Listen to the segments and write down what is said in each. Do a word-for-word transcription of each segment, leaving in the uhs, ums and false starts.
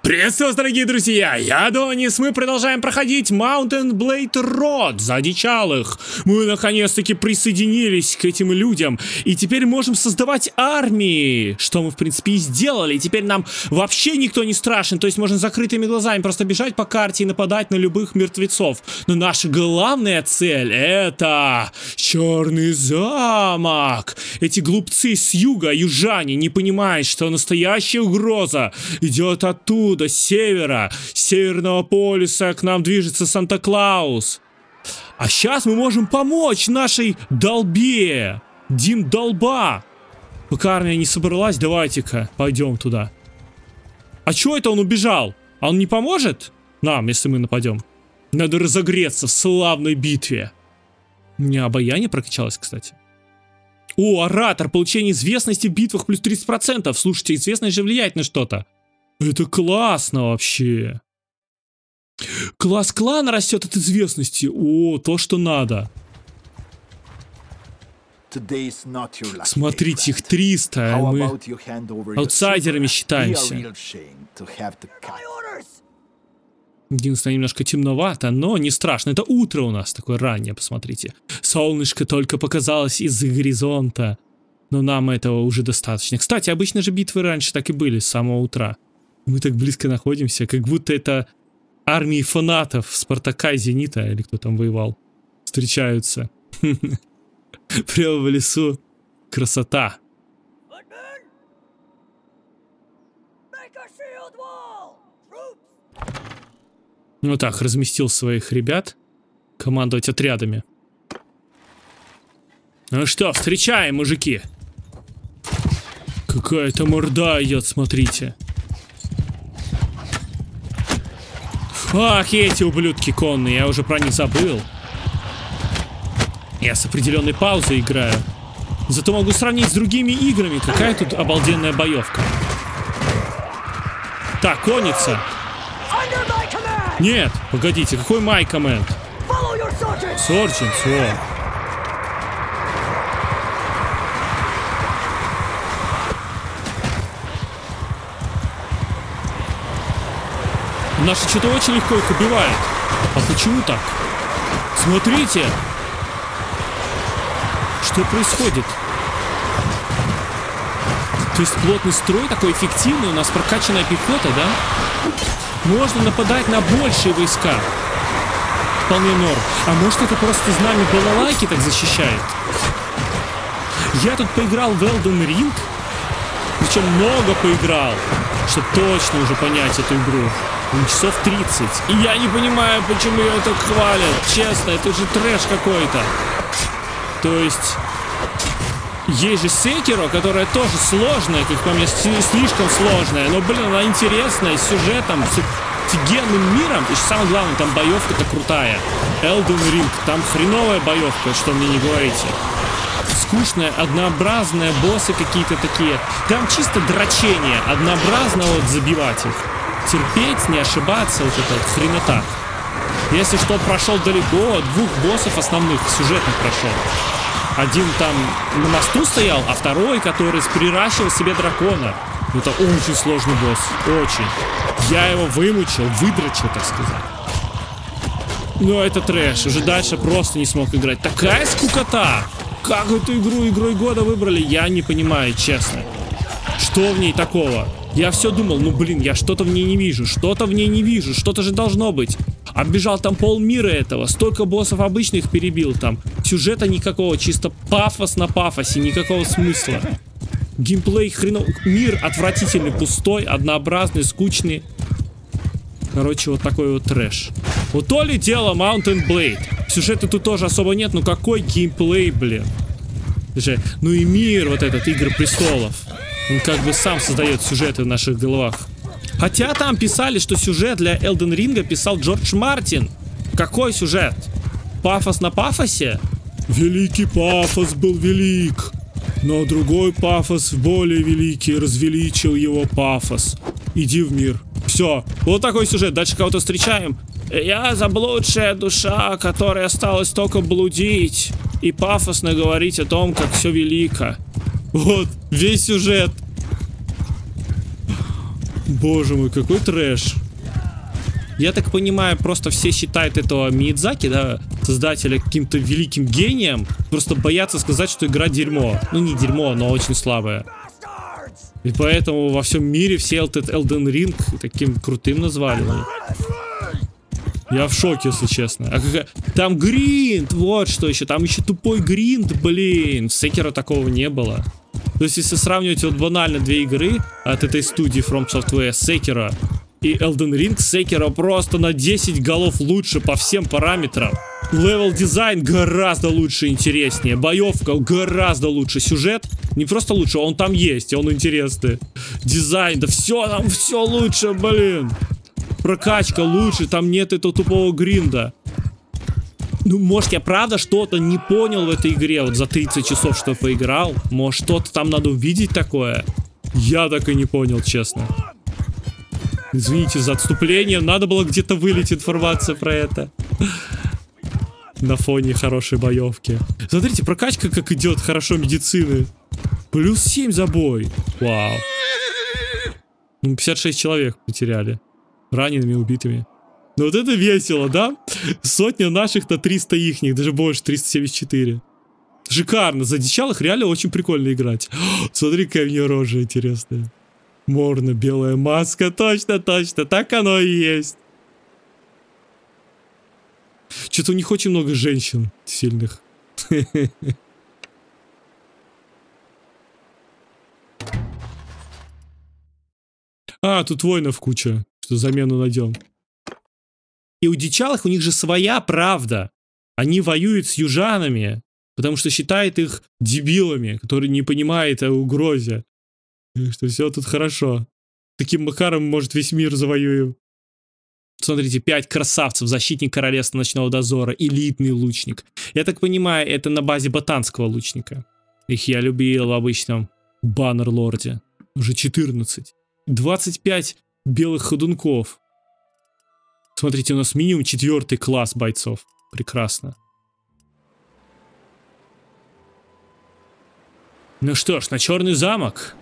Приветствую вас, дорогие друзья, я Адонис, мы продолжаем проходить Mountain Blade Road за одичалых. Мы наконец-таки присоединились к этим людям, и теперь можем создавать армии, что мы в принципе и сделали. И теперь нам вообще никто не страшен, то есть можно с закрытыми глазами просто бежать по карте и нападать на любых мертвецов. Но наша главная цель — это Черный замок. Эти глупцы с юга, южане, не понимают, что настоящая угроза идет оттуда. С севера, с Северного полюса к нам движется Санта-Клаус. А сейчас мы можем помочь нашей долбе. Дим долба. Пока армия не собралась, давайте-ка пойдем туда. А чё это он убежал? А он не поможет нам, если мы нападем? Надо разогреться в славной битве. У меня обаяние прокачалось, кстати. О, оратор, получение известности в битвах плюс тридцать процентов. Слушайте, известность же влияет на что-то. Это классно вообще. Класс клана растет от известности. О, то, что надо. Смотрите, их триста, а мы аутсайдерами считаемся. Единственное, немножко темновато, но не страшно. Это утро у нас такое раннее, посмотрите. Солнышко только показалось из-за горизонта. Но нам этого уже достаточно. Кстати, обычно же битвы раньше так и были, с самого утра. Мы так близко находимся, как будто это армии фанатов Спартака и Зенита, или кто там воевал, встречаются. Прямо в лесу. Красота. Ну так, разместил своих ребят командовать отрядами. Ну что, встречаем, мужики. Какая-то морда идет, смотрите. Ах, эти ублюдки конные, я уже про них забыл. Я с определенной паузой играю. Зато могу сравнить с другими играми. Какая тут обалденная боевка. Так, конница. Нет, погодите, какой my command? Сорчинс, о. Наши что-то очень легко их убивают. А почему так? Смотрите! Что происходит? То есть плотный строй такой эффективный, у нас прокачанная пехота, да? Можно нападать на большие войска. Вполне норм. А может это просто знамя балалайки так защищает? Я тут поиграл в Elden Ring. Причем много поиграл, чтобы точно уже понять эту игру. Часов тридцать. И я не понимаю, почему ее так хвалят. Честно, это же трэш какой-то. То есть есть же Sekiro, которая тоже сложная, как по мне, слишком сложная. Но, блин, она интересная, с сюжетом, с офигенным миром. И самое главное, там боевка-то крутая. Elden Ring, там хреновая боевка, что мне не говорите. Скучная, однообразная, боссы какие-то такие. Там чисто дрочение, однообразно вот забивать их. Терпеть, не ошибаться, вот это вот хренота. Если что, прошел далеко, двух боссов основных сюжетных прошел. Один там на мосту стоял, а второй, который приращивал себе дракона. Это очень сложный босс, очень. Я его вымучил, выдрочил, так сказать. Но это трэш, уже дальше просто не смог играть. Такая скукота! Как эту игру игрой года выбрали, я не понимаю, честно. Что в ней такого? Я все думал, ну блин, я что-то в ней не вижу, что-то в ней не вижу, что-то же должно быть. Оббежал там полмира этого, столько боссов обычных перебил там. Сюжета никакого, чисто пафос на пафосе, никакого смысла. Геймплей хренов... Мир отвратительный, пустой, однообразный, скучный. Короче, вот такой вот трэш. Вот то ли дело Mountain Blade. Сюжета тут тоже особо нет, ну какой геймплей, блин. Же, ну и мир вот этот, Игры престолов. Он как бы сам создает сюжеты в наших головах. Хотя там писали, что сюжет для Elden Ring писал Джордж Мартин. Какой сюжет? Пафос на пафосе? Великий пафос был велик, но другой пафос более великий развеличил его пафос. Иди в мир. Все, вот такой сюжет. Дальше кого-то встречаем. Я заблудшая душа, которой осталось только блудить и пафосно говорить о том, как все велико. Вот, весь сюжет. Боже мой, какой трэш. Я так понимаю, просто все считают этого Миядзаки, да, создателя, каким-то великим гением. Просто боятся сказать, что игра дерьмо. Ну, не дерьмо, но очень слабая. И поэтому во всем мире все этот Elden Ring таким крутым назвали. Я в шоке, если честно. А как... Там гринд, вот что еще. Там еще тупой гринд, блин. В Sekiro такого не было. То есть, если сравнивать вот банально две игры от этой студии From Software, Sekiro и Elden Ring, Sekiro просто на десять голов лучше по всем параметрам. Левел дизайн гораздо лучше и интереснее. Боевка гораздо лучше. Сюжет не просто лучше, он там есть, он интересный. Дизайн, да все там, все лучше, блин. Прокачка лучше, там нет этого тупого гринда. Ну, может, я правда что-то не понял в этой игре, вот за тридцать часов, что поиграл. Может, что-то там надо увидеть такое. Я так и не понял, честно. Извините за отступление, надо было где-то вылить информацию про это. На фоне хорошей боевки. Смотрите, прокачка как идет, хорошо медицины. Плюс семь за бой. Вау. Ну, пятьдесят шесть человек потеряли. Ранеными, убитыми. Ну вот это весело, да? Сотня наших на триста ихних, даже больше, триста семьдесят четыре. Шикарно, за дичалых реально очень прикольно играть. Смотри, какая у нее рожа интересная. Морна, белая маска, точно, точно, так оно и есть. Что-то у них очень много женщин сильных. А, тут воинов куча, что замену найдем. И у дичалых у них же своя правда. Они воюют с южанами, потому что считают их дебилами, которые не понимают о угрозе. Так что все тут хорошо. Таким макаром, может, весь мир завоюем. Смотрите, пять красавцев, защитник королевства ночного дозора, элитный лучник. Я так понимаю, это на базе ботанского лучника. Их я любил в обычном Баннерлорде. Уже четырнадцать. двадцать пять белых ходунков. Смотрите, у нас минимум четвертый класс бойцов. Прекрасно. Ну что ж, на Черный замок.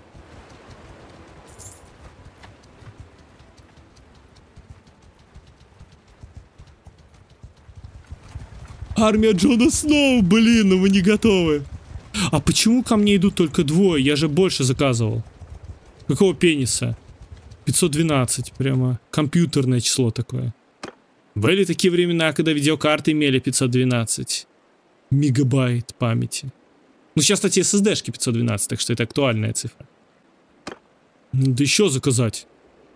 Армия Джона Сноу, блин, ну мы не готовы. А почему ко мне идут только двое? Я же больше заказывал. Какого пениса? пятьсот двенадцать, прямо компьютерное число такое. Были такие времена, когда видеокарты имели пятьсот двенадцать мегабайт памяти. Ну сейчас, кстати, эс эс ди-шки пятьсот двенадцать, так что это актуальная цифра. Надо еще заказать.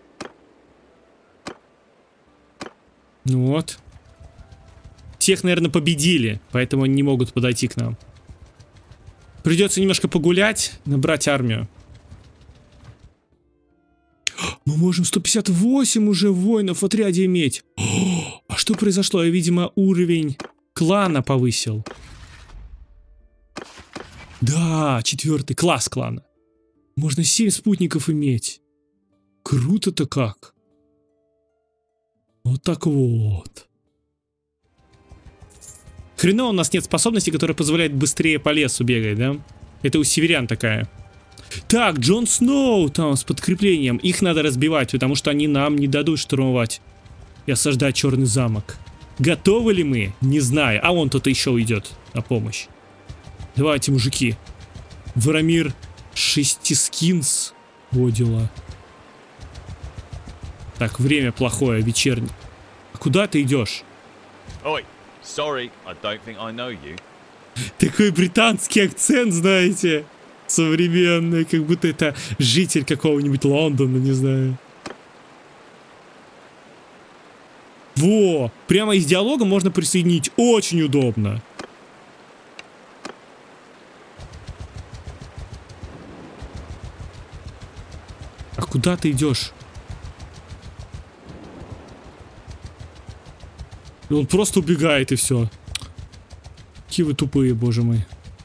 Ну вот. Тех, наверное, победили, поэтому они не могут подойти к нам. Придется немножко погулять, набрать армию. Мы можем сто пятьдесят восемь уже воинов в отряде иметь. О, а что произошло? Я, видимо, уровень клана повысил. Да, четвертый класс клана. Можно семь спутников иметь. Круто-то как. Вот так вот. Хреново у нас нет способности, которая позволяет быстрее по лесу бегать, да? Это у северян такая. Так, Джон Сноу там с подкреплением. Их надо разбивать, потому что они нам не дадут штурмовать и осаждать Черный замок. Готовы ли мы? Не знаю. А вон кто-то еще уйдет на помощь. Давайте, мужики. Варамир Шестискинс. Во дела. Так, время плохое, вечернее. А куда ты идешь? Ой, sorry, I don't think I know you. Такой британский акцент, знаете. Современный, как будто это житель какого-нибудь Лондона, не знаю. Во! Прямо из диалога можно присоединить. Очень удобно. А куда ты идешь? Он просто убегает и все. Какие вы тупые, боже мой.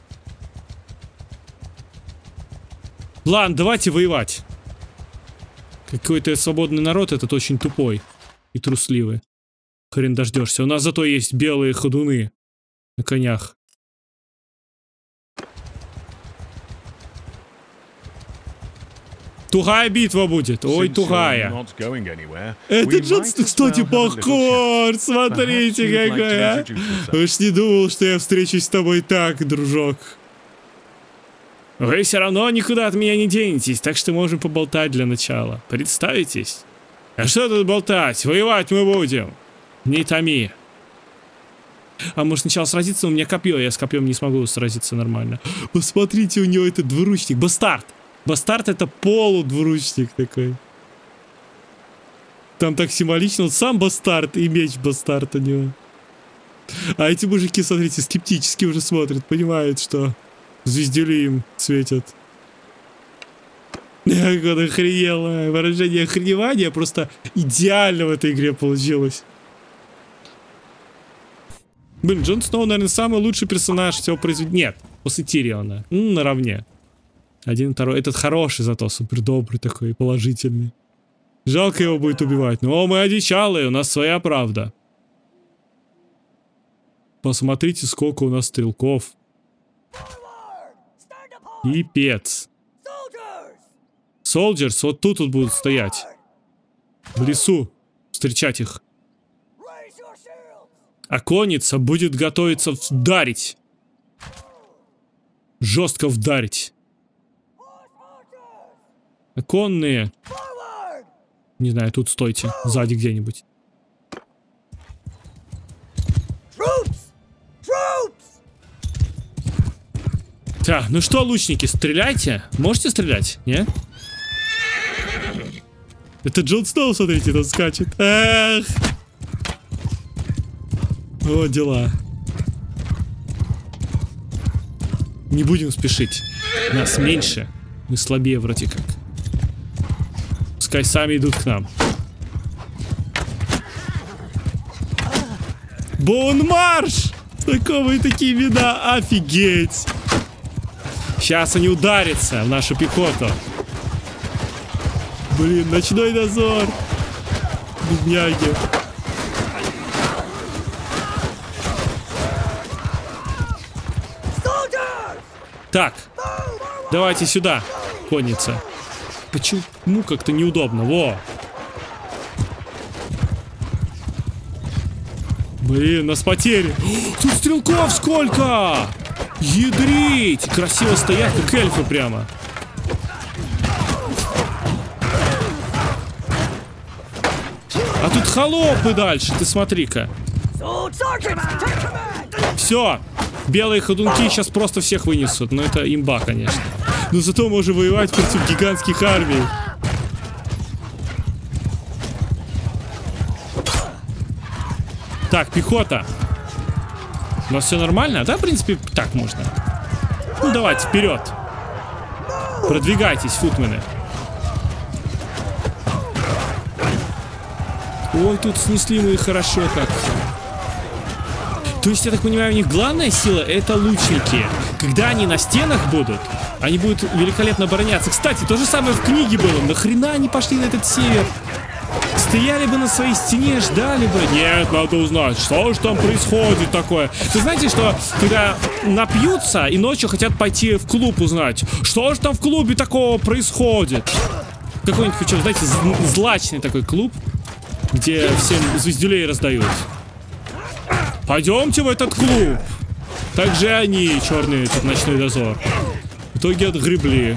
Ладно, давайте воевать. Какой-то свободный народ этот очень тупой и трусливый. Хрен дождешься. У нас зато есть белые ходуны на конях. Тугая битва будет. Ой, тугая. Это Джонстон, кстати, похож. Смотрите, какой, а. Уж не думал, что я встречусь с тобой так, дружок. Вы все равно никуда от меня не денетесь, так что можем поболтать для начала. Представитесь? А что тут болтать? Воевать мы будем. Не томи. А может сначала сразиться? У меня копье, я с копьем не смогу сразиться нормально. Посмотрите, у него этот двуручник. Бастард. Бастард это полудвуручник такой. Там так символично. Он сам бастард и меч бастард у него. А эти мужики, смотрите, скептически уже смотрят. Понимают, что звездюли им светят. Как он охренел. Выражение охреневания просто идеально в этой игре получилось. Блин, Джон Сноу, наверное, самый лучший персонаж всего произведения. Нет, после Тириона. Ну, наравне. Один, второй. Этот хороший зато, супер добрый такой, положительный. Жалко его будет убивать. Но мы одичалые, у нас своя правда. Посмотрите, сколько у нас стрелков. Пипец. Солджерс вот тут вот будут стоять. В лесу. Встречать их. А конница будет готовиться вдарить. Жестко вдарить. А конные... Не знаю, тут стойте. Сзади где-нибудь. Так, ну что, лучники, стреляйте. Можете стрелять, не? Это Джон Сноу, смотрите, там скачет. Эх! О, дела. Не будем спешить. Нас меньше. Мы слабее вроде как. Пускай сами идут к нам. Боунмарш! Такого и такие имена. Офигеть! Сейчас они ударятся в нашу пехоту. Блин, ночной дозор. Бедняги. Так, давайте сюда, конница. Почему как-то неудобно? Во! Блин, нас потери. О, тут стрелков сколько! Ядрить! Красиво стоят, как эльфы прямо. А тут холопы дальше, ты смотри-ка. Все. Белые ходунки сейчас просто всех вынесут. Но это имба, конечно. Но зато можем воевать против гигантских армий. Так, пехота. У нас все нормально? Да, в принципе, так можно. Ну, давайте, вперед. Продвигайтесь, футмены. Ой, тут снесли мы их хорошо как. То есть, я так понимаю, у них главная сила — это лучники. Когда они на стенах будут, они будут великолепно обороняться. Кстати, то же самое в книге было. Нахрена они пошли на этот север? Стояли бы на своей стене, ждали бы. Нет, надо узнать, что же там происходит такое. Вы знаете, что когда напьются и ночью хотят пойти в клуб узнать, что же там в клубе такого происходит? Какой-нибудь, хочу, знаете, злачный такой клуб, где всем звездюлей раздают. Пойдемте в этот клуб. Также они, черные, этот ночной дозор. В итоге отгребли.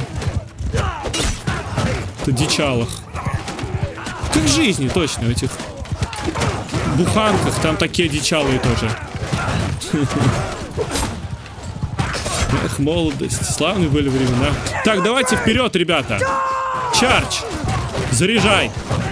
Это дичалах. Как в жизни, точно, в этих буханках. Там такие дичалые тоже. Эх, молодость. Славные были времена. Так, давайте вперед, ребята. Чардж. Заряжай.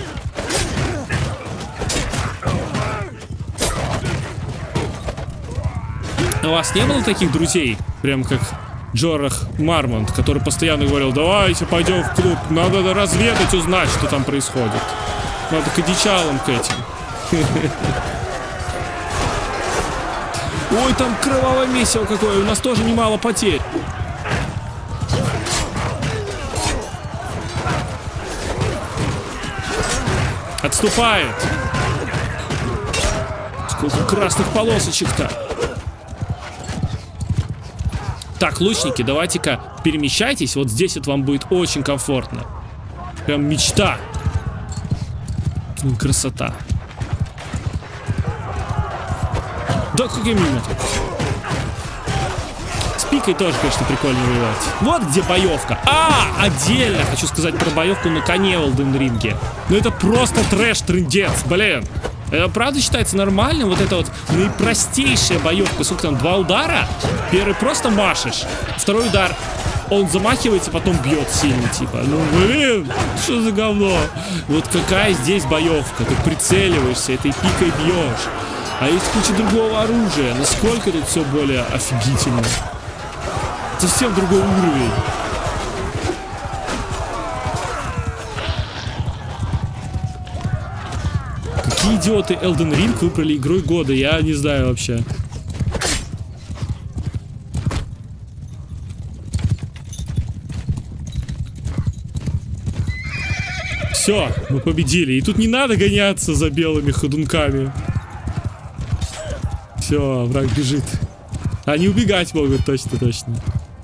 У вас не было таких друзей, прям как Джорах Мармонт, который постоянно говорил: давайте пойдем в клуб, надо разведать, узнать, что там происходит. Надо к одичалам к этим. Ой, там кровавое месиво какое, у нас тоже немало потерь. Отступает. Сколько красных полосочек-то. Так, лучники, давайте-ка перемещайтесь. Вот здесь вот вам будет очень комфортно. Прям мечта. Ну, красота. Да какие мимо. С пикой тоже, конечно, прикольно воевать. Вот где боевка. А, отдельно хочу сказать про боевку на коне в Elden Ring. Ну это просто трэш-трындец, блин. Это правда считается нормальным? Вот это вот наипростейшая боевка. Сколько там, два удара? Первый просто машешь. Второй удар, он замахивается, потом бьет сильно, типа. Ну, блин, что за говно? Вот какая здесь боевка. Ты прицеливаешься, этой пикой бьешь. А есть куча другого оружия. Насколько тут все более офигительно. Совсем другой уровень. Какие идиоты Elden Ring выбрали игрой года, я не знаю вообще. Все, мы победили. И тут не надо гоняться за белыми ходунками. Все, враг бежит. Они убегать могут, точно-точно.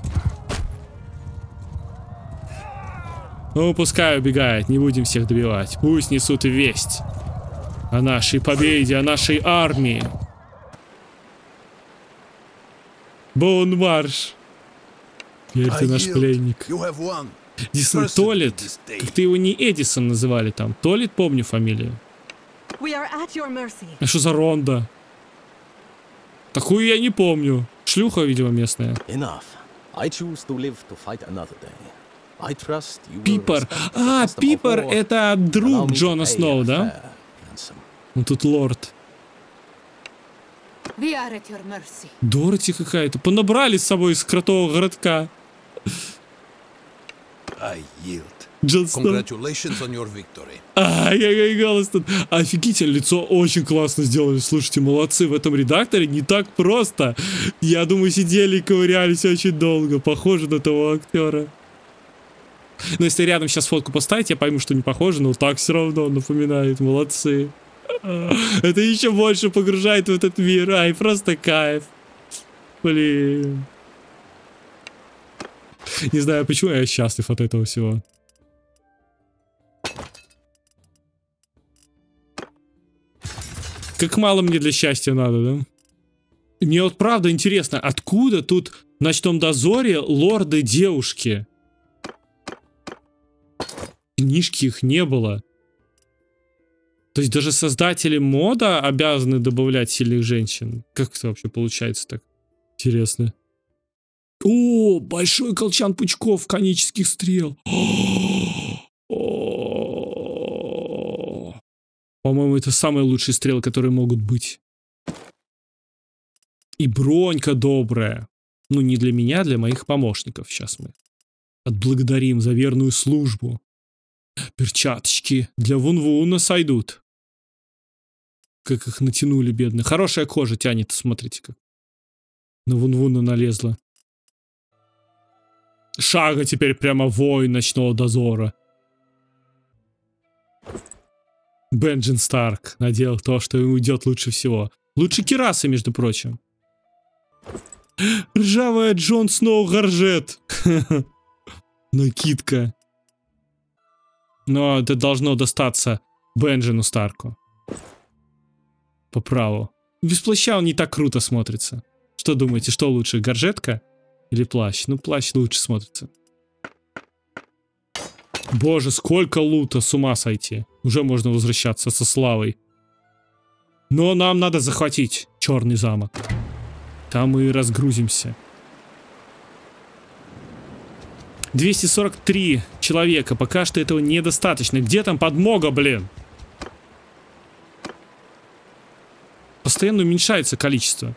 Ну, пускай убегает, не будем всех добивать. Пусть несут весть о нашей победе, о нашей армии. Боун-марш. Теперь ты наш пленник. Эдисон Толлет. Как ты его не Эдисон называли там? Толлет, помню фамилию. А что за Ронда? Такую я не помню. Шлюха, видимо, местная. Пиппер. А, Пиппер это друг Джона Сноу, да? Ну тут лорд. Дороти какая-то. Понабрали с собой из кротового городка. Джон Сноу. А, какой голос тут. Офигительно, лицо очень классно сделали. Слушайте, молодцы, в этом редакторе не так просто. Я думаю, сидели и ковырялись очень долго. Похоже на того актера. Но если рядом сейчас фотку поставить, я пойму, что не похоже, но так все равно напоминает. Молодцы. Это еще больше погружает в этот мир. Ай, просто кайф. Блин. Не знаю, почему я счастлив от этого всего. Как мало мне для счастья надо, да? Мне вот правда интересно, откуда тут в Ночном Дозоре лорды-девушки? Книжки их не было. То есть даже создатели мода обязаны добавлять сильных женщин. Как это вообще получается так? Интересно. О, большой колчан пучков конических стрел. По-моему, это самые лучшие стрелы, которые могут быть. И бронька добрая. Ну, не для меня, а для моих помощников. Сейчас мы отблагодарим за верную службу. Перчаточки для Вун-Вуна сойдут. Как их натянули, бедно. Хорошая кожа тянет, смотрите как. На Вун-Вуна налезла. Шага теперь прямо воин Ночного Дозора. Бенджин Старк надел то, что ему идет лучше всего. Лучше кирасы, между прочим. Ржавая Джон Сноу горжет. Накидка. Но это должно достаться Бенджину Старку. По праву. Без плаща он не так круто смотрится. Что думаете, что лучше, горжетка или плащ? Ну, плащ лучше смотрится. Боже, сколько лута, с ума сойти. Уже можно возвращаться со славой. Но нам надо захватить Черный замок. Там мы и разгрузимся. двести сорок три человека. Пока что этого недостаточно. Где там подмога, блин? Постоянно уменьшается количество.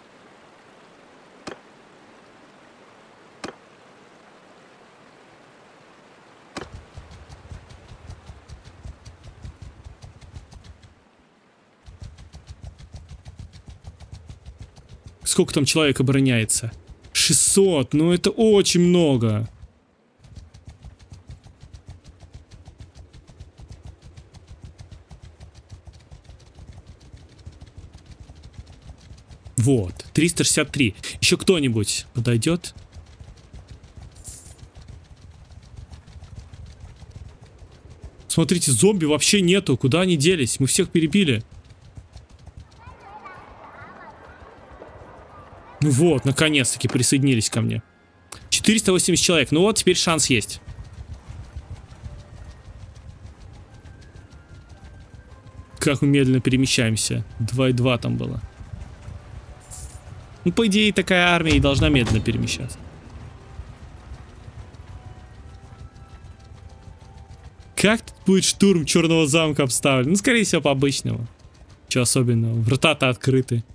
Сколько там человек обороняется? шестьсот. Ну это очень много. Вот. триста шестьдесят три. Еще кто-нибудь подойдет? Смотрите, зомби вообще нету. Куда они делись? Мы всех перебили. Ну вот, наконец-таки присоединились ко мне. четыреста восемьдесят человек. Ну вот, теперь шанс есть. Как мы медленно перемещаемся. два и два там было. Ну, по идее, такая армия и должна медленно перемещаться. Как тут будет штурм Черного замка обставлен? Ну, скорее всего, по-обычному. Чего особенного? Врата-то открыты.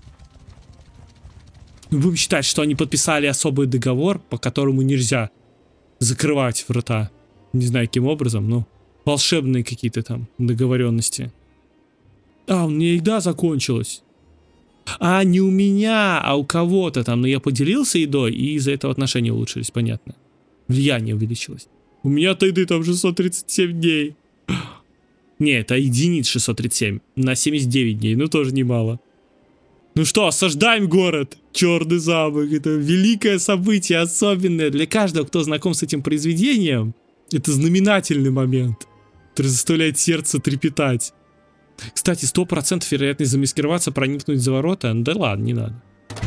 Будем считать, что они подписали особый договор, по которому нельзя закрывать врата. Не знаю, каким образом, но волшебные какие-то там договоренности. А, у меня еда закончилась. А, не у меня, а у кого-то там. Но я поделился едой, и из-за этого отношения улучшились, понятно. Влияние увеличилось. У меня-то еды там шестьсот тридцать семь дней. Не, это единиц шестьсот тридцать семь. На семьдесят девять дней, ну тоже немало. Ну что, осаждаем город. Черный замок. Это великое событие, особенное. Для каждого, кто знаком с этим произведением, это знаменательный момент, который заставляет сердце трепетать. Кстати, сто процентов вероятность замаскироваться, проникнуть за ворота. Да ладно, не надо.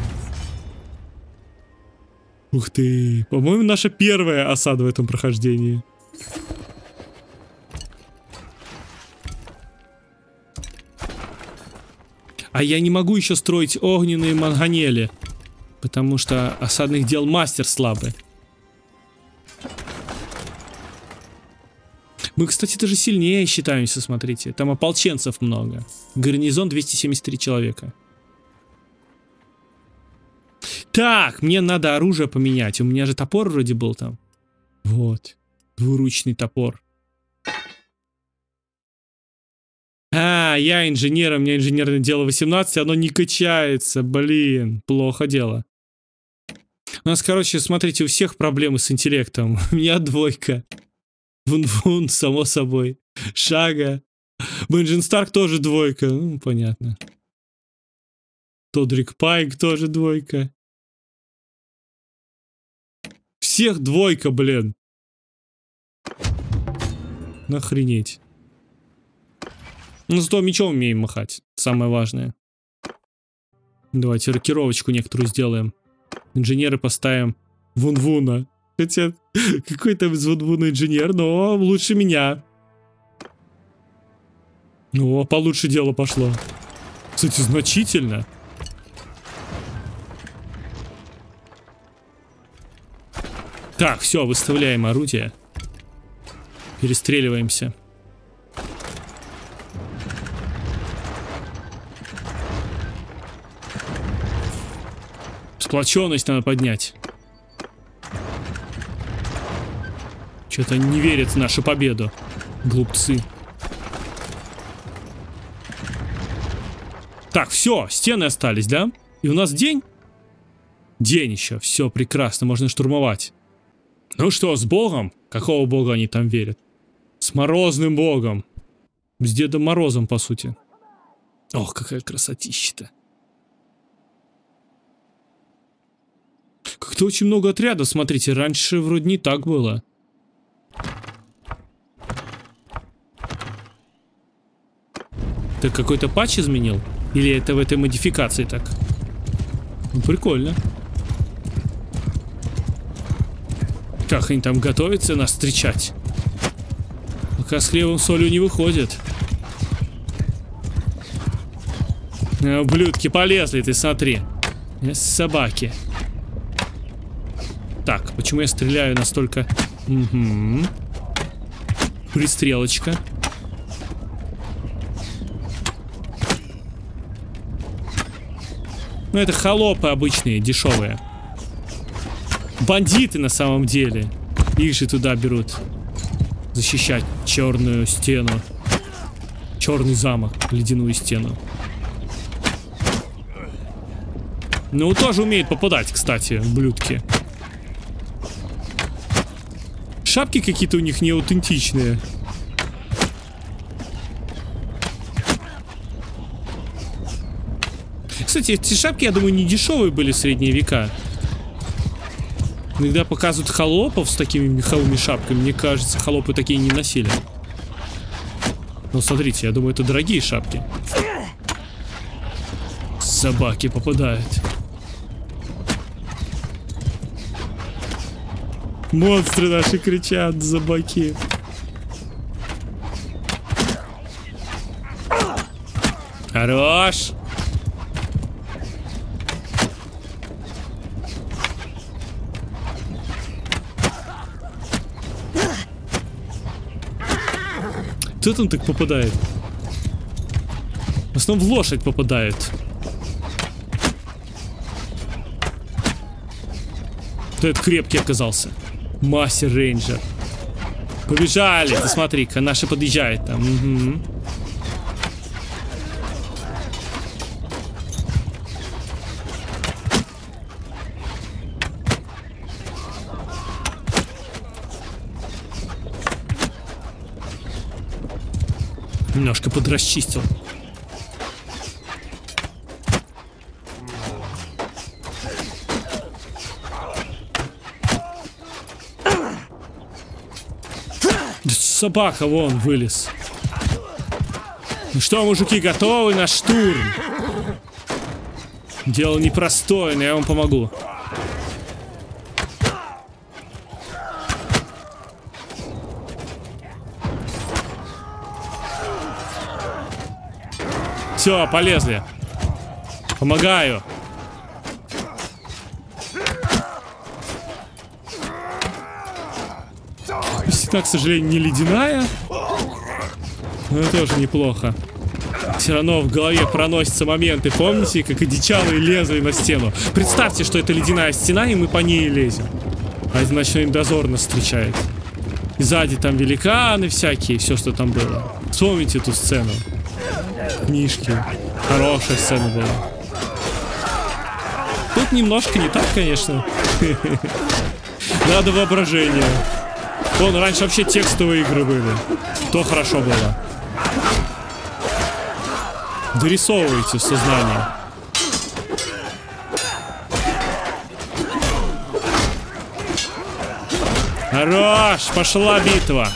Ух ты. По-моему, наша первая осада в этом прохождении. А я не могу еще строить огненные манганели, потому что осадных дел мастер слабый. Мы, кстати, даже сильнее считаемся, смотрите. Там ополченцев много. Гарнизон двести семьдесят три человека. Так, мне надо оружие поменять. У меня же топор вроде был там. Вот. Двуручный топор. А, я инженер, у меня инженерное дело восемнадцать, оно не качается. Блин, плохо дело. У нас, короче, смотрите, у всех проблемы с интеллектом. У меня двойка. Вун-вун, само собой. Шага. Бенджин Старк тоже двойка. Ну, понятно. Тодрик Пайк тоже двойка. Всех двойка, блин. Нахренеть. Ну, зато мечом умеем махать. Самое важное. Давайте рокировочку некоторую сделаем. Инженеры поставим Вун-вуна. Хотя, какой там из Вун-вуна инженер, но лучше меня. О, получше дело пошло. Кстати, значительно. Так, все, выставляем орудие. Перестреливаемся. Сплоченность надо поднять. Что-то не верят в нашу победу. Глупцы. Так, все, стены остались, да? И у нас день? День еще. Все прекрасно, можно штурмовать. Ну что, с богом? Какого бога они там верят? С морозным богом. С Дедом Морозом, по сути. Ох, какая красотища-то. Как-то очень много отрядов, смотрите. Раньше вроде не так было. Это какой-то патч изменил? Или это в этой модификации так? Ну, прикольно. Как они там готовятся нас встречать? Пока с хлебом солью не выходит. А, ублюдки полезли, ты смотри. Собаки. Так, почему я стреляю настолько... Угу. Пристрелочка. Ну, это холопы обычные, дешевые. Бандиты на самом деле. Их же туда берут. Защищать черную стену. Черный замок, ледяную стену. Ну, тоже умеет попадать, кстати, ублюдки. Шапки какие-то у них неаутентичные. Кстати, эти шапки, я думаю, не дешевые были в средние века. Иногда показывают холопов с такими меховыми шапками. Мне кажется, холопы такие не носили. Ну, смотрите, я думаю, это дорогие шапки. Собаки попадают. Монстры наши кричат, собаки. Хорош. Кто там так попадает? В основном в лошадь попадает. Кто этот крепкий оказался? Мастер рейнджер. Побежали, ты смотри-ка, наши подъезжают там. Угу. Немножко подрасчистил. Собака вон вылез. Ну что, мужики, готовы на штурм? Дело непростое, но я вам помогу. Все, полезли. Помогаю. Стена, к сожалению, не ледяная. Но это тоже неплохо. Все равно в голове проносятся моменты. Помните, как одичалые лезли на стену? Представьте, что это ледяная стена, и мы по ней лезем. А это ночной дозор нас встречает. И сзади там великаны всякие, все, что там было. Вспомните эту сцену. Книжки. Хорошая сцена была. Тут немножко не так, конечно. Надо воображение. Вон, раньше вообще текстовые игры были. То хорошо было. Дорисовывайте в сознании. Хорош! Пошла битва.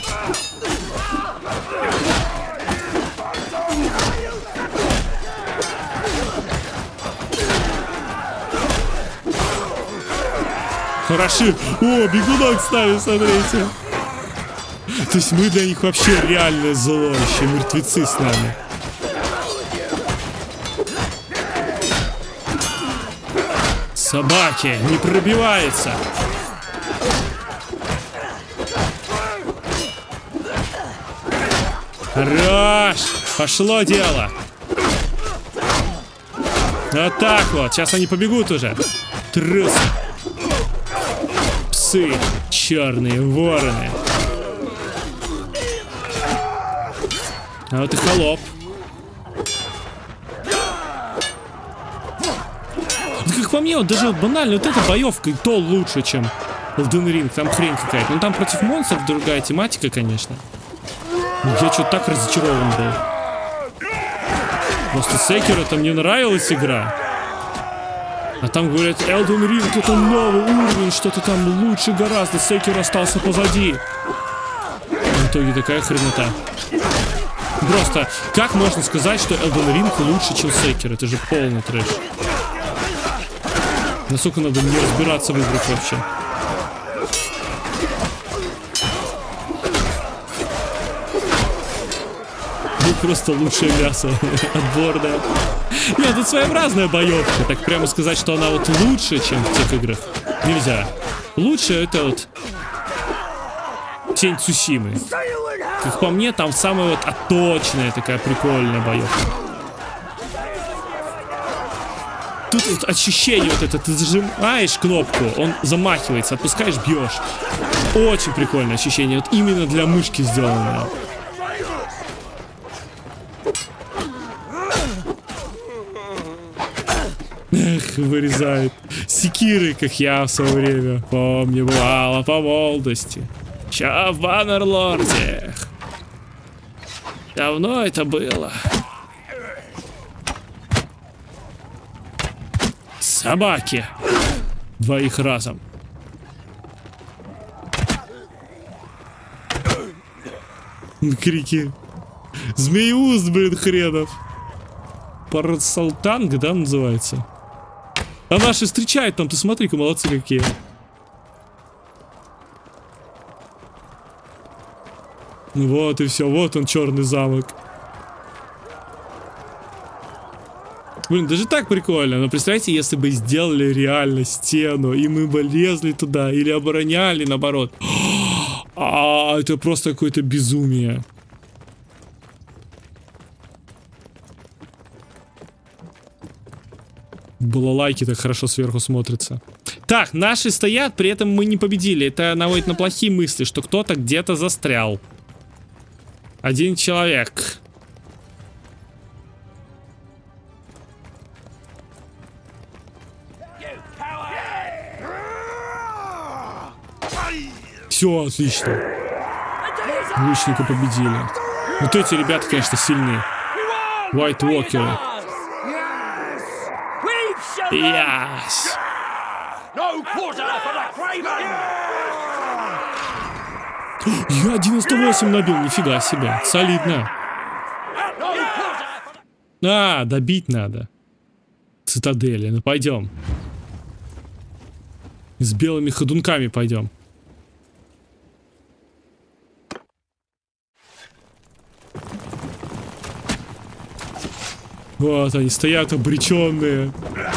Хороши. О, бегунок с нами, смотрите. То есть мы для них вообще реальное зло, еще мертвецы с нами. Собаки, не пробивается. Хорош, пошло дело. Вот так вот, сейчас они побегут уже. Трусы. Псы, черные вороны. А вот и холоп. Ну, как по мне, вот даже банально, вот эта боевка и то лучше, чем Elden Ring. Там хрень какая-то. Ну там против монстров другая тематика, конечно. Я что-то так разочарован был. Просто Sekiro-то мне нравилась игра. А там говорят, Elden Ring это новый уровень, что-то там лучше гораздо. Sekiro остался позади. В итоге такая хренота. Просто, как можно сказать, что Elden Ring лучше, чем Sekiro? Это же полный трэш. Насколько надо не разбираться в играх вообще. Ну, просто лучшее мясо. Отборное. Нет, тут своеобразная боевка. Так прямо сказать, что она вот лучше, чем в тех играх, нельзя. Лучше это вот Тень Цусимы. Как по мне, там самая вот отточенная такая прикольная боевка. Тут вот ощущение вот это, ты зажимаешь кнопку, он замахивается, отпускаешь, бьешь. Очень прикольное ощущение, вот именно для мышки сделанное. Эх, вырезает. Секиры, как я в свое время. Помню, бывало по молодости. Ща в Баннерлорде. Давно это было. Собаки. Двоих разом. Крики. Змеиуст, блин, хренов. Парасалтанг, да, называется? А наши встречают там, ты смотри-ка, молодцы какие. Вот и все, вот он, черный замок. Блин, даже так прикольно. Но представьте, если бы сделали реально стену, и мы бы лезли туда, или обороняли, наоборот. А, это просто какое-то безумие. Балалайки так хорошо сверху смотрятся. Так, наши стоят, при этом мы не победили. Это наводит на плохие мысли, что кто-то где-то застрял. Один человек. Все, отлично. Лучника победили. Вот эти ребята, конечно, сильные. White Walker. Yes. Я девяносто восемь набил, нифига себе. Солидно. А, добить надо. Цитадели, ну пойдем. С белыми ходунками пойдем. Вот они стоят обреченные.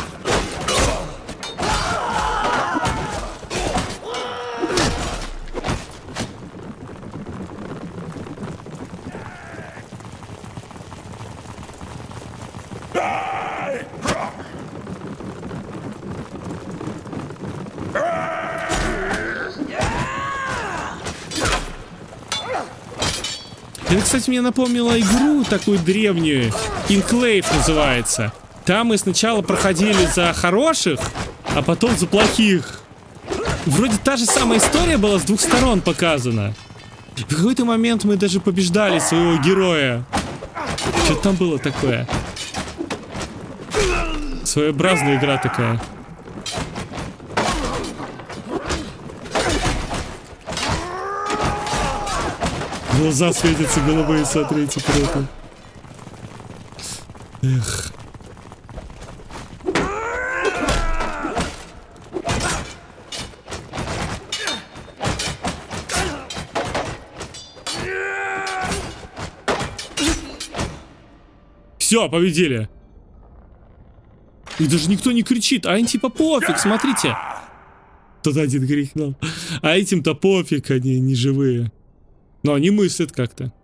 Это, кстати, мне напомнило игру такую древнюю. Enclave называется. Там мы сначала проходили за хороших, а потом за плохих. Вроде та же самая история была с двух сторон показана. В какой-то момент мы даже побеждали своего героя. Что там было такое? Своеобразная игра такая. Глаза светятся голубые, смотрите, круто. Эх. Все, победили. И даже никто не кричит, а им типа пофиг, смотрите. Тут один крикнул. А этим-то пофиг, они не живые. Но они мыслят как-то.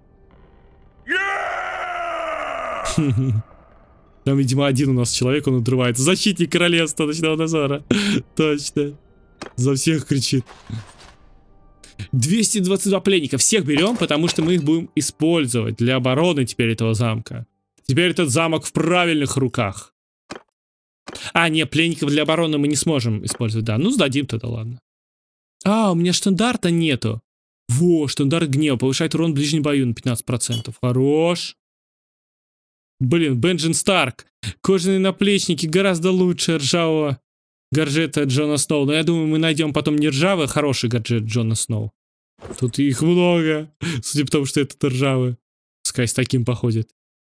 Там, видимо, один у нас человек, он отрывается. Защитник королевства ночного дозора. Точно. За всех кричит. двести двадцать два пленника. Всех берем, потому что мы их будем использовать для обороны теперь этого замка. Теперь этот замок в правильных руках. А, нет, пленников для обороны мы не сможем использовать. Да, ну сдадим тогда, ладно. А, у меня штандарта нету. Во, штандарт гнева. Повышает урон в ближнем бою на пятнадцать процентов. Хорош. Блин, Бенджин Старк. Кожаные наплечники гораздо лучше ржавого гаджета Джона Сноу. Но я думаю, мы найдем потом не ржавый, а хороший гаджет Джона Сноу. Тут их много. Судя по тому, что этот ржавый. Пускай с таким походит.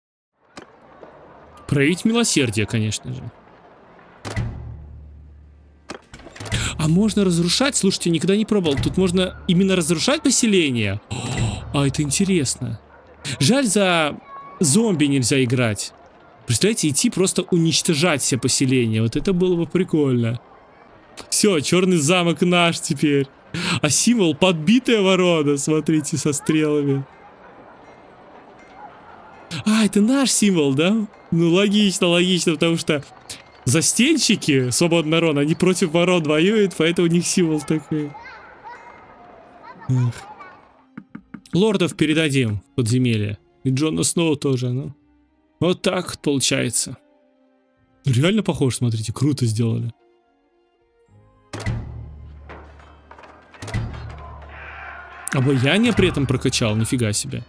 Проявить милосердие, конечно же. А можно разрушать? Слушайте, никогда не пробовал. Тут можно именно разрушать поселение? А это интересно. Жаль, за зомби нельзя играть. Представляете, идти просто уничтожать все поселения. Вот это было бы прикольно. Все, черный замок наш теперь. А символ подбитая ворона. Смотрите, со стрелами. А, это наш символ, да? Ну, логично, логично, потому что застенщики, свободный народ, они против ворон воюют, поэтому у них символ такой. Эх. Лордов передадим в подземелье. И Джона Сноу тоже, ну. Вот так вот получается. Реально похож, смотрите, круто сделали. Обаяние при этом прокачал, нифига себе.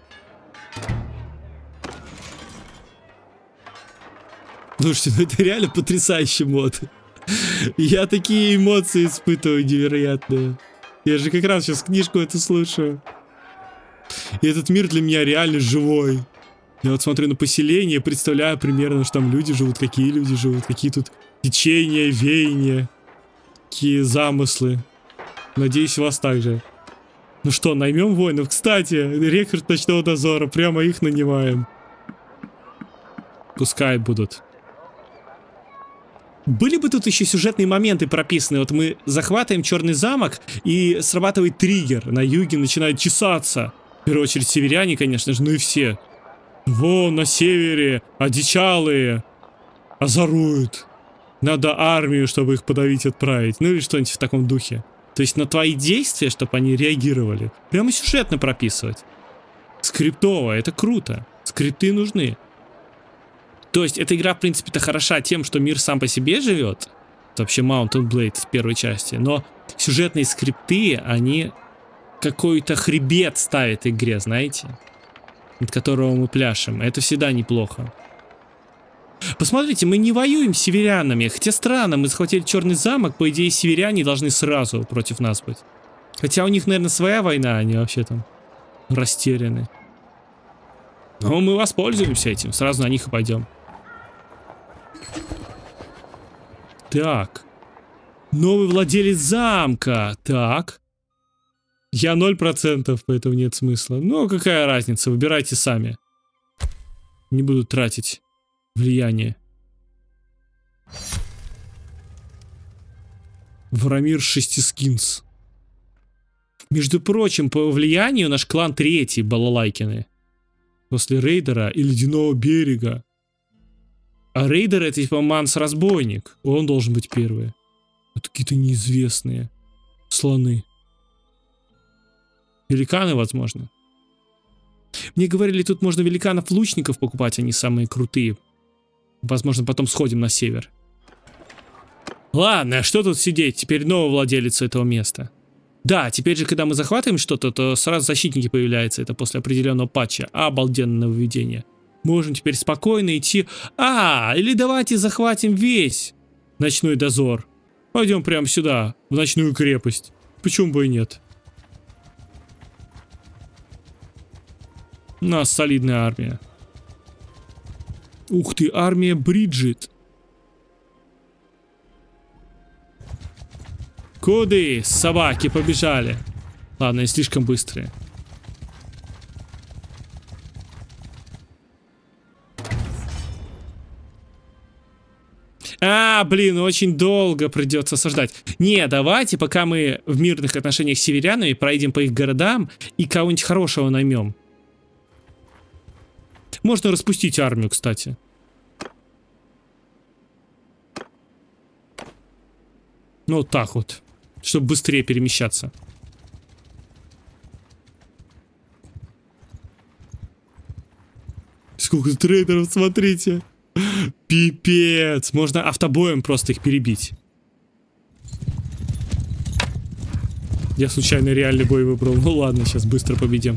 Слушайте, ну это реально потрясающий мод. Я такие эмоции испытываю невероятные. Я же как раз сейчас книжку эту слушаю. И этот мир для меня реально живой. Я вот смотрю на поселение, представляю примерно, что там люди живут, какие люди живут, какие тут течения, веяния, какие замыслы. Надеюсь, у вас так же. Ну что, наймем воинов? Кстати, рекрут ночного дозора, прямо их нанимаем. Пускай будут. Были бы тут еще сюжетные моменты прописаны. Вот мы захватываем Черный замок, и срабатывает триггер. На юге начинают чесаться. В первую очередь северяне, конечно же, ну и все. Вон на севере одичалые озоруют. Надо армию, чтобы их подавить, отправить. Ну или что-нибудь в таком духе. То есть на твои действия, чтобы они реагировали. Прямо сюжетно прописывать. Скриптово, это круто. Скрипты нужны. То есть эта игра, в принципе-то, хороша тем, что мир сам по себе живет. Это вообще Mount and Blade в первой части. Но сюжетные скрипты, они какой-то хребет ставят игре, знаете? Над которого мы пляшем. Это всегда неплохо. Посмотрите, мы не воюем с северянами. Хотя странно, мы захватили Черный замок. По идее, северяне должны сразу против нас быть. Хотя у них, наверное, своя война. Они вообще там растеряны. Но мы воспользуемся этим. Сразу на них и пойдем. Так. Новый владелец замка. Так. Я ноль процентов, поэтому нет смысла. Ну, какая разница, выбирайте сами. Не буду тратить влияние. Варамир Шестискинс. Между прочим, по влиянию наш клан третий, Балалайкины. После Рейдера и Ледяного берега. А Рейдер это типа Манс-разбойник. Он должен быть первый. Это какие-то неизвестные слоны. Великаны, возможно. Мне говорили, тут можно великанов-лучников покупать, они самые крутые. Возможно, потом сходим на север. Ладно, а что тут сидеть? Теперь новый владелец этого места. Да, теперь же, когда мы захватываем что-то, то сразу защитники появляются. Это после определенного патча. Обалденное нововведение. Можем теперь спокойно идти. А, или давайте захватим весь ночной дозор. Пойдем прямо сюда, в ночную крепость. Почему бы и нет? У нас солидная армия. Ух ты, армия Бриджит. Куды? Собаки побежали. Ладно, они слишком быстрые. А, блин, очень долго придется осаждать. Не, давайте, пока мы в мирных отношениях с северянами, пройдем по их городам и кого-нибудь хорошего наймем. Можно распустить армию, кстати. Ну, вот так вот. Чтобы быстрее перемещаться. Сколько трейдеров, смотрите. Пипец. Можно автобоем просто их перебить. Я случайно реальный бой выбрал. Ну ладно, сейчас быстро победим.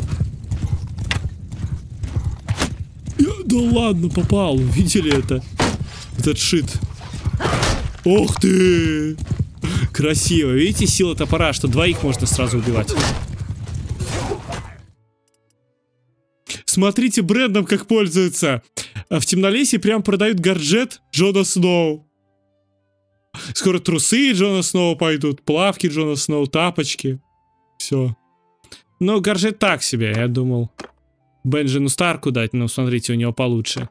Да ладно, попал. Видели это? Этот шит. Ох ты! Красиво. Видите, сила топора, что двоих можно сразу убивать. Смотрите, брендом как пользуются. В Темнолесье прям продают гаджет Джона Сноу. Скоро трусы Джона Сноу пойдут, плавки Джона Сноу, тапочки. Все. Но гаджет так себе, я думал. Бенджину Старку дать, но смотрите, у него получше.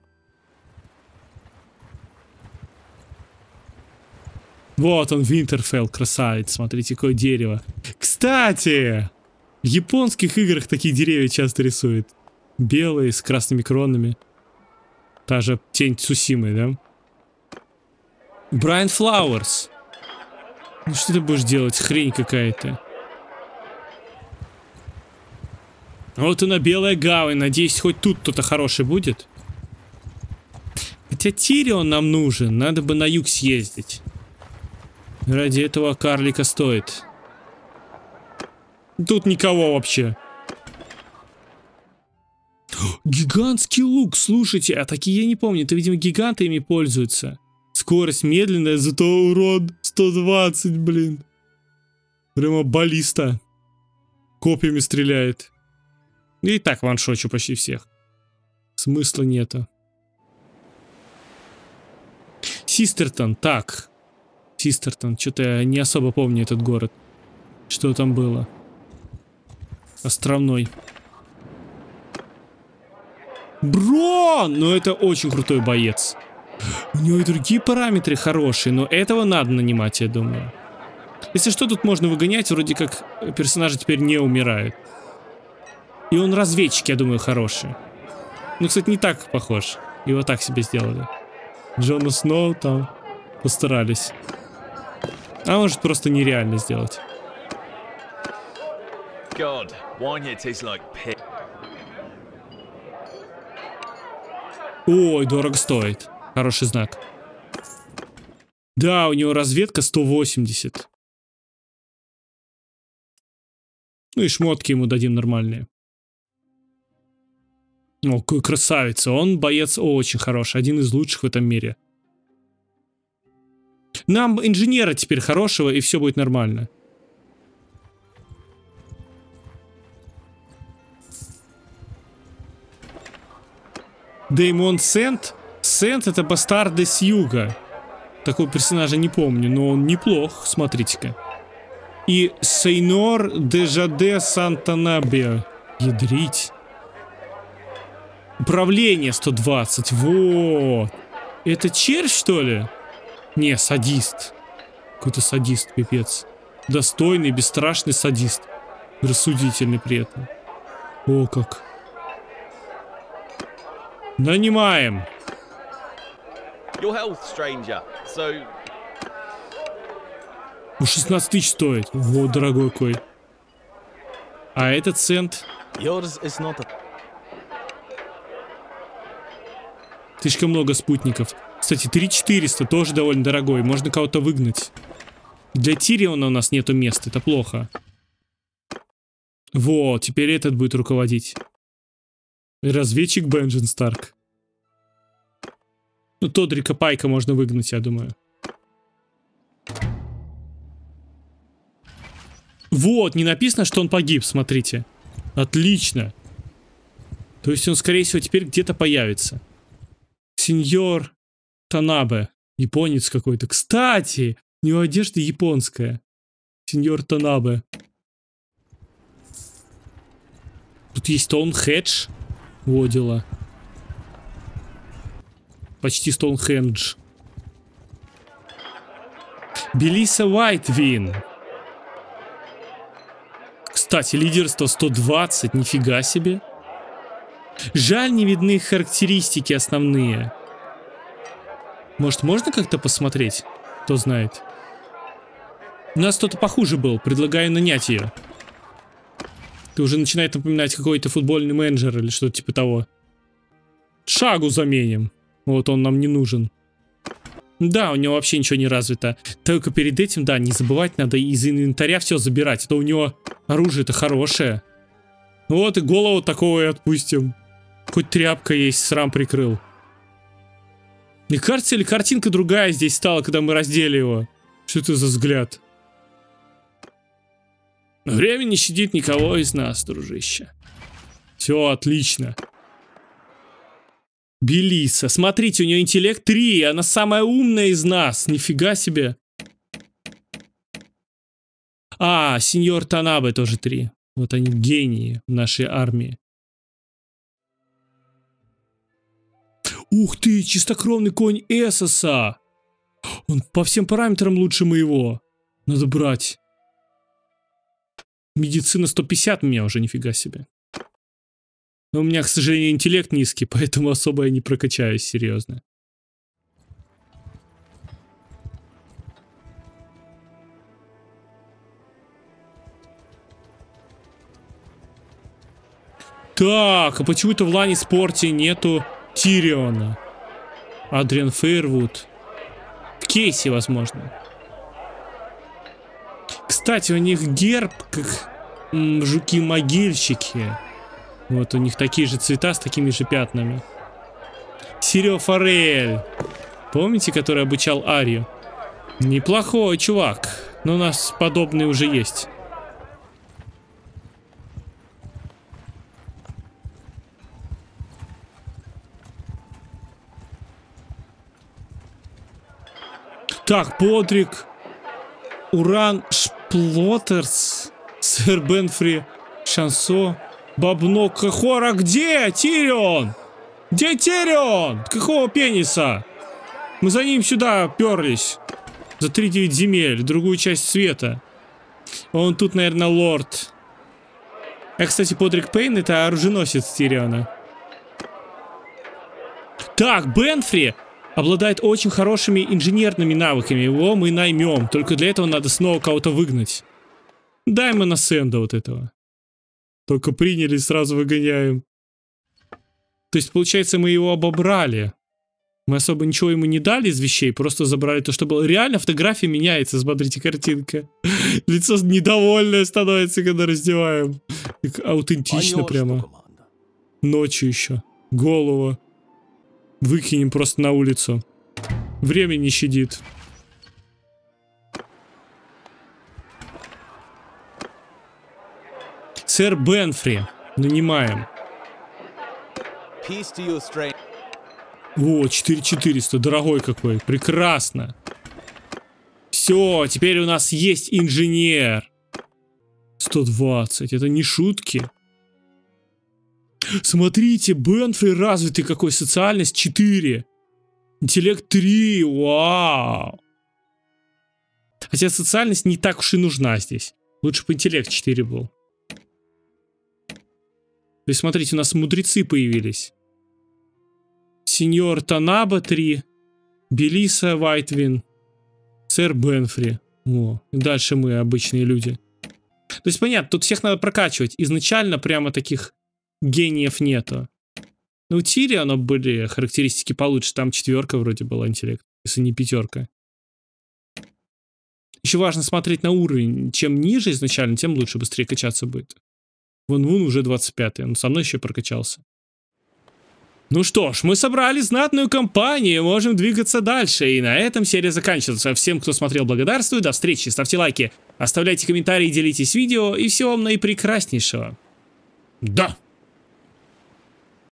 Вот он, Винтерфелл, красавец. Смотрите, какое дерево. Кстати, в японских играх такие деревья часто рисуют. Белые, с красными кронами. Та же тень Цусимы, да? Брайан Флауэрс. Ну что ты будешь делать? Хрень какая-то. Вот она, Белая Гавань. Надеюсь, хоть тут кто-то хороший будет. Хотя Тирион нам нужен. Надо бы на юг съездить. Ради этого карлика стоит. Тут никого вообще. Гигантский лук, слушайте, а такие я не помню. Это, видимо, гиганты ими пользуются. Скорость медленная, зато урон сто двадцать, блин. Прямо баллиста. Копьями стреляет. И так ваншочу почти всех. Смысла нету. Систертон, так. Систертон, что-то я не особо помню этот город. Что там было? Островной. Брон! Ну это очень крутой боец. У него и другие параметры хорошие, но этого надо нанимать, я думаю. Если что, тут можно выгонять, вроде как персонажи теперь не умирают. И он разведчик, я думаю, хороший. Ну, кстати, не так похож. Его так себе сделали. Джона Сноу там постарались. А может просто нереально сделать. God, wine here tastes like pig. Ой, дорого стоит. Хороший знак. Да, у него разведка сто восемьдесят. Ну и шмотки ему дадим нормальные. О, какой красавица. Он боец очень хороший. Один из лучших в этом мире. Нам инженера теперь хорошего, и все будет нормально. Деймон Сент. Сент — это бастарды с юга. Такого персонажа не помню, но он неплох, смотрите-ка. И Сейнор Дежаде Сантанабе. Ядрить. Управление сто двадцать. Вот. Это червь, что ли? Не, садист. Какой-то садист, пипец. Достойный, бесстрашный садист. Рассудительный при этом. О, как. Нанимаем. Your health, stranger. So... шестнадцать тысяч стоит. Вот, дорогой кой. А этот цент? Yours is not a... Слишком много спутников. Кстати, три тысячи четыреста тоже довольно дорогой. Можно кого-то выгнать. Для Тириона у нас нету места. Это плохо. Вот, теперь этот будет руководить. Разведчик Бенджин Старк. Ну, Тодрика Пайка можно выгнать, я думаю. Вот, не написано, что он погиб, смотрите. Отлично. То есть он, скорее всего, теперь где-то появится. Сеньор Танабе. Японец какой-то. Кстати, у него одежда японская. Сеньор Танабе. Тут есть Стоунхедж. Во дела. Почти Стоунхендж. Белиса Уайтвин. Кстати, лидерство сто двадцать. Нифига себе. Жаль, не видны их характеристики основные. Может, можно как-то посмотреть? Кто знает. У нас кто-то похуже был. Предлагаю нанять ее. Ты уже начинает напоминать какой-то футбольный менеджер или что-то типа того. Шагу заменим. Вот он нам не нужен. Да, у него вообще ничего не развито. Только перед этим, да, не забывать, надо из инвентаря все забирать. А то у него оружие-то хорошее. Вот и голову такого и отпустим. Хоть тряпка есть, срам прикрыл. Мне кажется, или картинка другая здесь стала, когда мы раздели его. Что это за взгляд? Время не щадит никого из нас, дружище. Все отлично. Белиса. Смотрите, у нее интеллект три. Она самая умная из нас. Нифига себе. А, сеньор Танабе тоже три. Вот они гении в нашей армии. Ух ты, чистокровный конь Эссоса. Он по всем параметрам лучше моего. Надо брать. Медицина сто пятьдесят у меня уже, нифига себе. Но у меня, к сожалению, интеллект низкий, поэтому особо я не прокачаюсь, серьезно. Так, а почему-то в Лане Спорте нету Тириона. Адриан Фейрвуд. Кейси, возможно. Кстати, у них герб, как жуки-могильщики. Вот у них такие же цвета с такими же пятнами. Сирио Форель. Помните, который обучал Арию? Неплохой чувак. Но у нас подобные уже есть. Так, Подрик, Уран, Шплоттерс, Сэр Бенфри, Шансо, Бабнок, Хохора. Где Тирион? Где Тирион? Какого пениса? Мы за ним сюда перлись. За три девять земель, другую часть света. Он тут, наверное, лорд. А, кстати, Подрик Пейн — это оруженосец Тириона. Так, Бенфри обладает очень хорошими инженерными навыками. Его мы наймем. Только для этого надо снова кого-то выгнать. Дай мы на Сэнда вот этого. Только приняли, сразу выгоняем. То есть, получается, мы его обобрали. Мы особо ничего ему не дали из вещей, просто забрали то, что было. Реально фотография меняется, смотрите, картинка. Лицо недовольное становится, когда раздеваем. Как аутентично прямо. Ночью еще. Голову. Выкинем просто на улицу. Время не щадит. Сэр Бенфри. Нанимаем. О, четыре четыреста. Дорогой какой. Прекрасно. Все, теперь у нас есть инженер. сто двадцать. Это не шутки. Смотрите, Бенфри развитый какой. Социальность четыре. Интеллект три. Вау. Хотя социальность не так уж и нужна здесь. Лучше бы интеллект четыре был. То есть, смотрите, у нас мудрецы появились. Сеньор Танаба три. Белиса Вайтвин. Сэр Бенфри. О, и дальше мы, обычные люди. То есть, понятно, тут всех надо прокачивать. Изначально прямо таких гениев нету. Ну, у Тириона были характеристики получше. Там четверка вроде была интеллект, если не пятерка. Еще важно смотреть на уровень. Чем ниже изначально, тем лучше, быстрее качаться будет. Вон Вун уже двадцать пятый, он со мной еще прокачался. Ну что ж, мы собрали знатную компанию, можем двигаться дальше. И на этом серия заканчивается. Всем, кто смотрел, благодарствую. До встречи, ставьте лайки, оставляйте комментарии, делитесь видео. И всего вам наипрекраснейшего. Да!